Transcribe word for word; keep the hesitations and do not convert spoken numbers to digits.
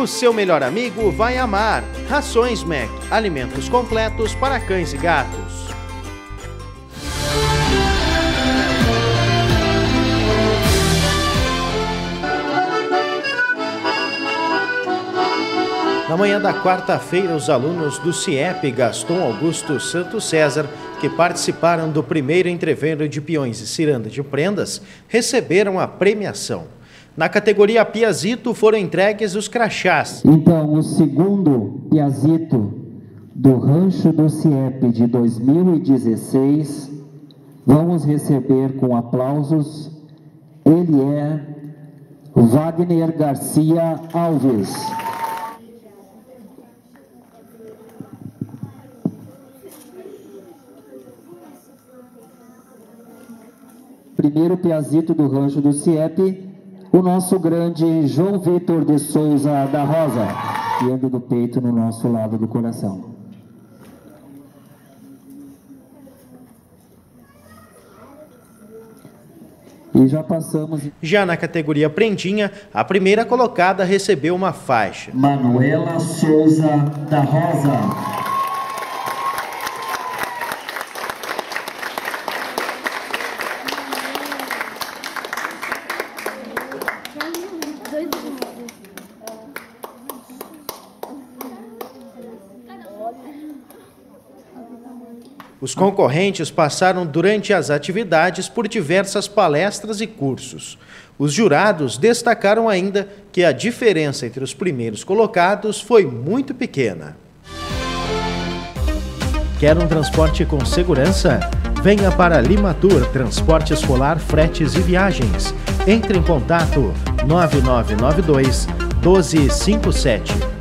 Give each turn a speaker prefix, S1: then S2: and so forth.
S1: O seu melhor amigo vai amar. Rações Mac, alimentos completos para cães e gatos. Na manhã da quarta-feira, os alunos do CIEP Gaston Augusto Santos César, que participaram do primeiro entrevero de peões e ciranda de prendas, receberam a premiação. Na categoria Piazito foram entregues os crachás.
S2: Então, o segundo Piazito do Rancho do CIEP de dois mil e dezesseis, vamos receber com aplausos. Ele é Wagner Garcia Alves. Primeiro Piazito do Rancho do CIEP, o nosso grande João Vitor de Souza da Rosa, guiando do peito no nosso lado do coração. E já passamos...
S1: Já na categoria Prendinha, a primeira colocada recebeu uma faixa.
S2: Manuela Souza da Rosa.
S1: Os concorrentes passaram durante as atividades por diversas palestras e cursos. Os jurados destacaram ainda que a diferença entre os primeiros colocados foi muito pequena. Quer um transporte com segurança? Venha para Limatur Transporte Escolar, Fretes e Viagens. Entre em contato nove nove nove dois, um dois cinco sete.